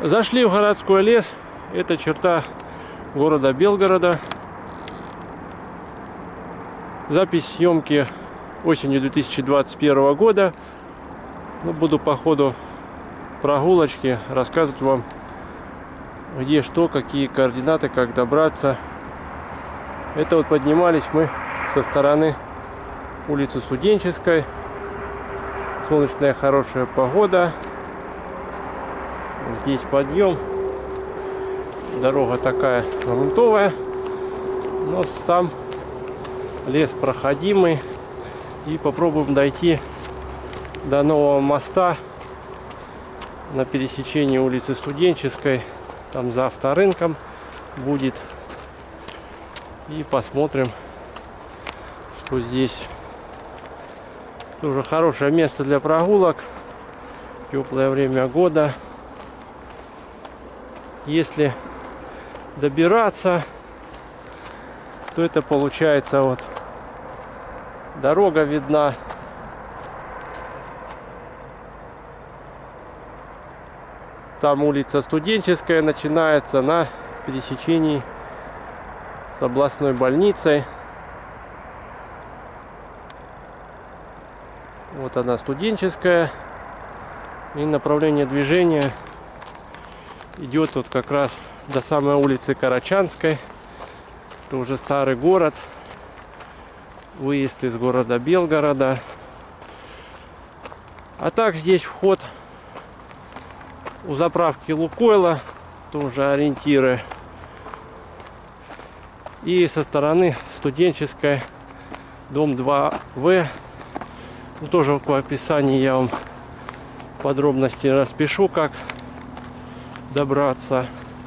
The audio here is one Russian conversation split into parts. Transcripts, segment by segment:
Зашли в городской лес. Это черта города Белгорода. Запись съемки осенью 2021 года. Буду по ходу прогулочки рассказывать вам, где что, какие координаты, как добраться. Это вот поднимались мы со стороны улицы Студенческой. Солнечная хорошая погода. Здесь подъем. Дорога такая грунтовая, но сам лес проходимый. И попробуем дойти до нового моста на пересечении улицы Студенческой. Там за авторынком будет. И посмотрим, что здесь. Тоже хорошее место для прогулок. Теплое время года. Если добираться, то это получается вот дорога видна. Там улица Студенческая начинается на пересечении с областной больницей. Вот она, Студенческая. И направление движения идет вот как раз до самой улицы Карачанской. Это уже старый город. Выезд из города Белгорода. А так здесь вход у заправки Лукойла. Тоже ориентиры. И со стороны Студенческой, дом 2В. Тоже в описании я вам подробности распишу, как добраться.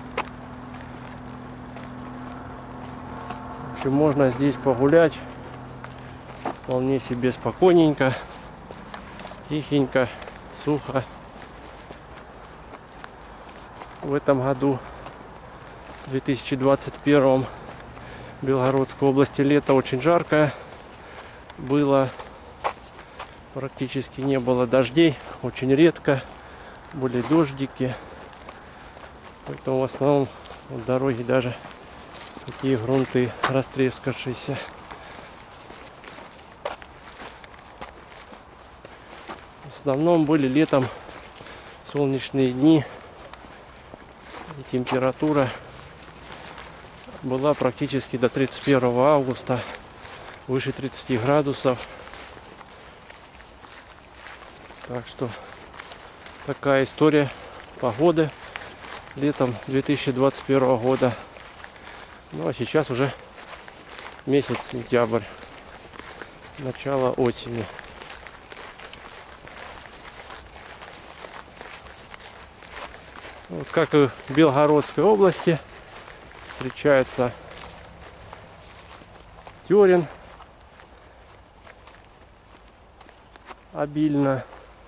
В общем, можно здесь погулять вполне себе спокойненько, тихенько, сухо. В этом году, в 2021, в Белгородской области лето очень жаркое было. Практически не было дождей, очень редко были дождики. Поэтому в основном вот дороги даже такие грунты растрескавшиеся. В основном были летом солнечные дни. И температура была практически до 31 августа. Выше 30 градусов. Так что такая история погоды летом 2021 года. Ну а сейчас уже месяц сентябрь, начало осени. Вот как и в Белгородской области встречается терен обильно.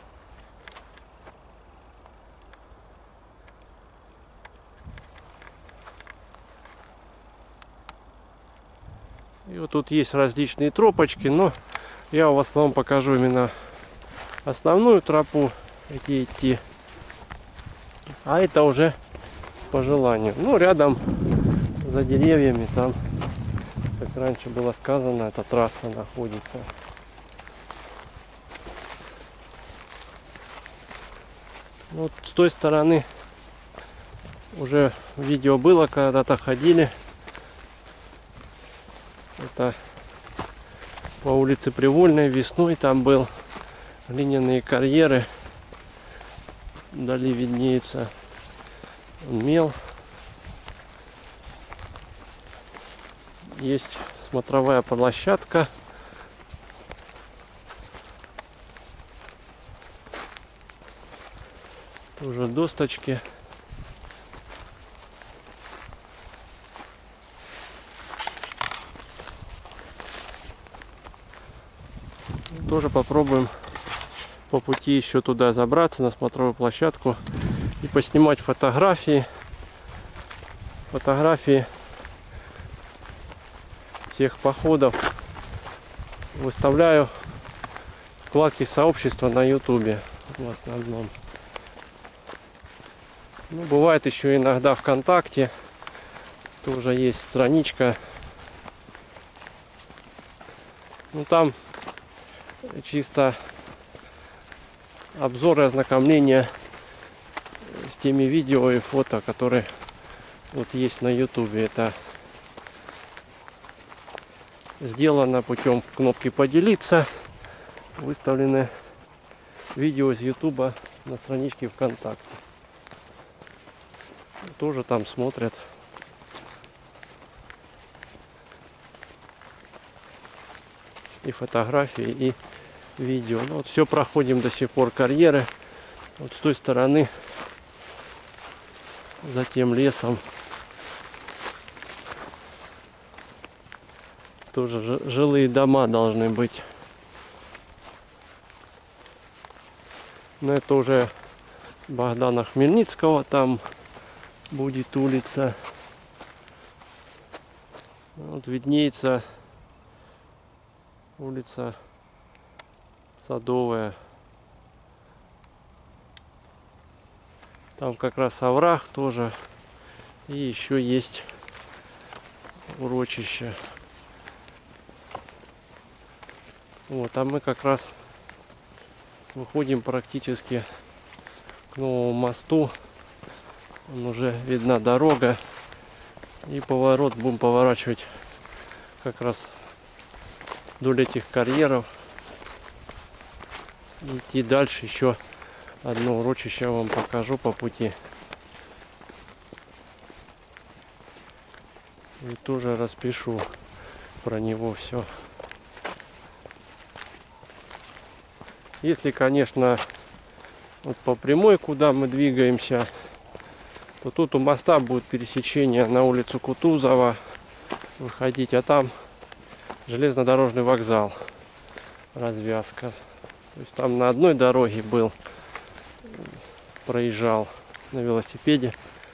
И вот тут есть различные тропочки, но я в основном покажу именно основную тропу, где идти. А это уже по желанию. Ну, рядом за деревьями, там, как раньше было сказано, эта трасса находится. Вот с той стороны уже видео было, когда-то ходили. Это по улице Привольной весной, там был глиняные карьеры. Вдали виднеется мел. Есть смотровая площадка. Тоже досточки. Тоже попробуем по пути еще туда забраться, на смотровую площадку, и поснимать фотографии. Фотографии всех походов выставляю в вкладке сообщества на ютубе в основном. Ну, бывает еще иногда ВКонтакте тоже есть страничка. Ну там чисто обзор и ознакомление с теми видео и фото, которые вот есть на ютубе. Это сделано путем кнопки поделиться. Выставлены видео с ютуба на страничке ВКонтакте. Тоже там смотрят. И фотографии, и видео. Ну, вот все проходим до сих пор карьеры. Вот с той стороны, за тем лесом, тоже жилые дома должны быть. Но это уже Богдана Хмельницкого, там будет улица. Вот виднеется улица Садовая. Там как раз овраг тоже. И еще есть урочище. Вот, а мы как раз выходим практически к новому мосту. Вон уже видна дорога. И поворот будем поворачивать как раз вдоль этих карьеров. И идти дальше. Еще одно урочище я вам покажу по пути. И тоже распишу про него все. Если, конечно, вот по прямой, куда мы двигаемся, то тут у моста будет пересечение на улицу Кутузова выходить, а там железнодорожный вокзал, развязка. То есть там на одной дороге был, проезжал на велосипеде,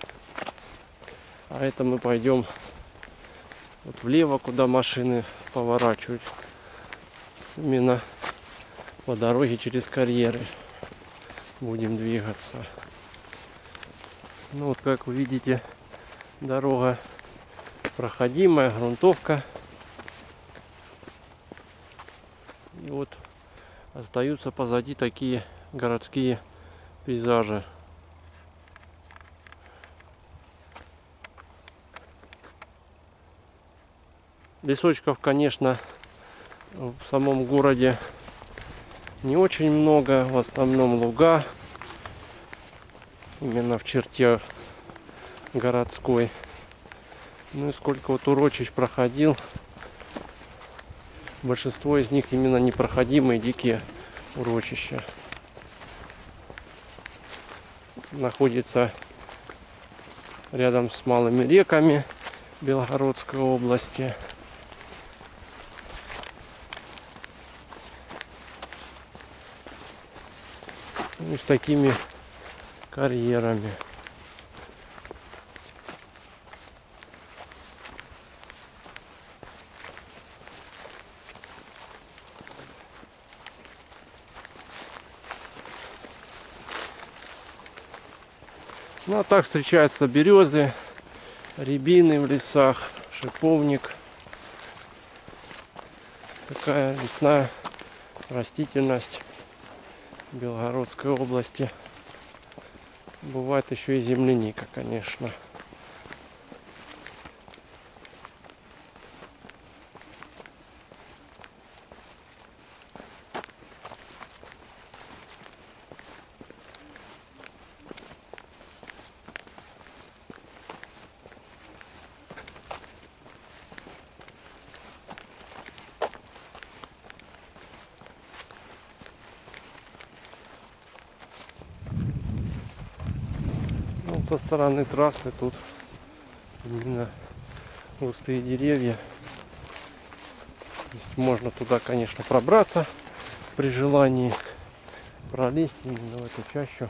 а это мы пойдем вот влево, куда машины поворачивают, именно по дороге через карьеры будем двигаться. Ну вот, как вы видите, дорога проходимая, грунтовка. И вот остаются позади такие городские пейзажи. Лесочков, конечно, в самом городе не очень много, в основном луга, именно в черте городской. Ну и сколько вот урочищ проходил, большинство из них именно непроходимые дикие урочища. Находится рядом с малыми реками Белгородской области. И с такими карьерами. Ну а так встречаются березы, рябины в лесах, шиповник. Такая лесная растительность Белгородской области. Бывает еще и земляника, конечно. Со стороны трассы тут именно густые деревья. Можно туда, конечно, пробраться при желании, пролезть именно в эту чащу.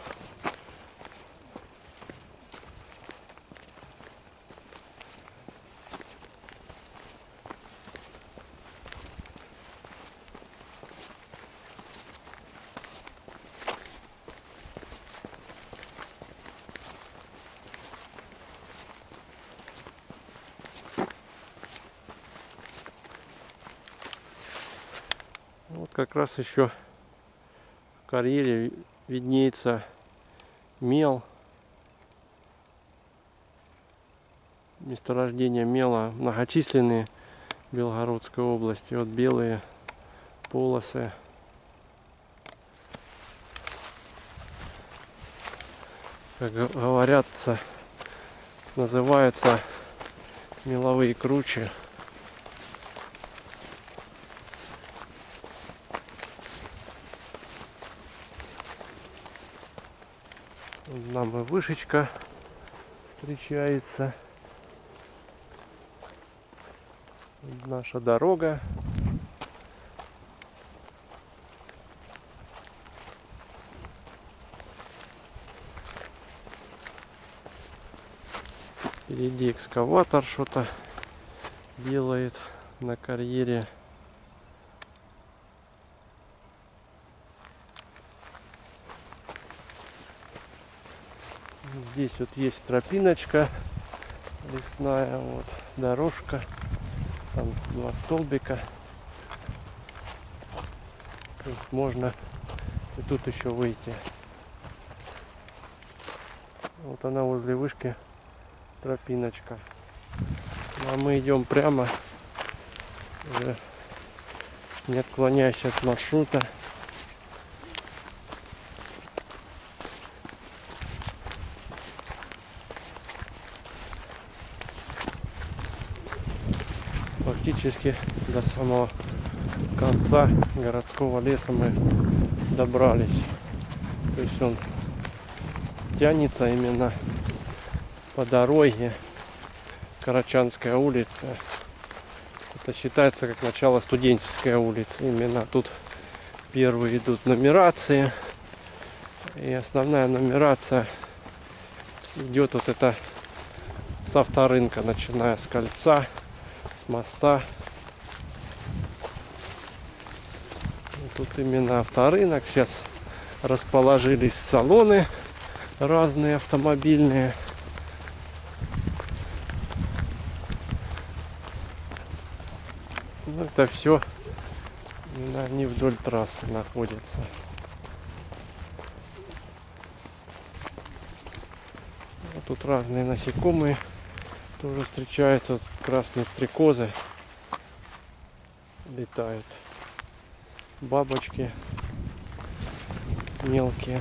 как раз еще в карьере виднеется мел. Месторождения мела многочисленные в Белгородской области. Вот белые полосы. Как говорятся, называются меловые кручи. Вот нам и вышечка встречается. Вот наша дорога. Впереди экскаватор что-то делает на карьере. Здесь вот есть тропиночка лесная, вот дорожка, там 2 столбика. То есть можно и тут еще выйти. Вот она возле вышки, тропиночка. А мы идем прямо, уже не отклоняясь от маршрута. Фактически до самого конца городского леса мы добрались. То есть он тянется именно по дороге. Карачанская улица. Это считается как начало Студенческой улицы. Именно тут первые идут нумерации. И основная нумерация идет вот это с авторынка, начиная с кольца, с моста. И тут именно авторынок. Сейчас расположились салоны разные автомобильные. Ну, это все не вдоль трассы находится. Вот тут разные насекомые тоже встречаются. Красные стрекозы летают. Бабочки мелкие.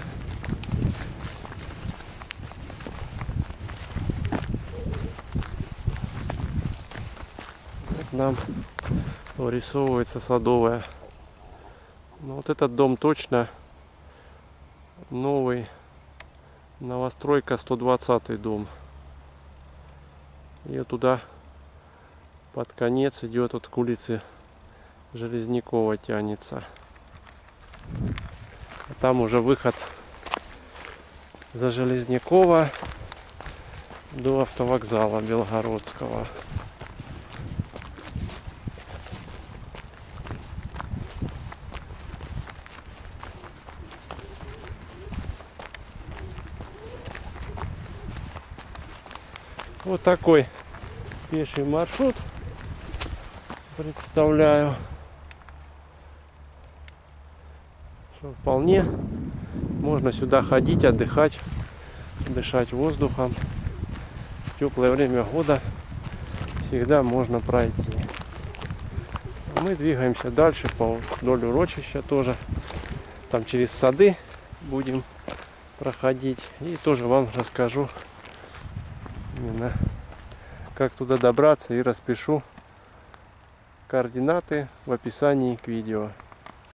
Вот нам вырисовывается Садовая. Но вот этот дом точно новый. Новостройка, 120-й дом. И туда под конец идет от улицы Железнякова тянется. А там уже выход за Железнякова до автовокзала Белгородского. Вот такой пеший маршрут представляю. Что вполне можно сюда ходить, отдыхать, дышать воздухом. В теплое время года всегда можно пройти. Мы двигаемся дальше вдоль урочища тоже. Там через сады будем проходить. И тоже вам расскажу именно как туда добраться, и распишу координаты в описании к видео.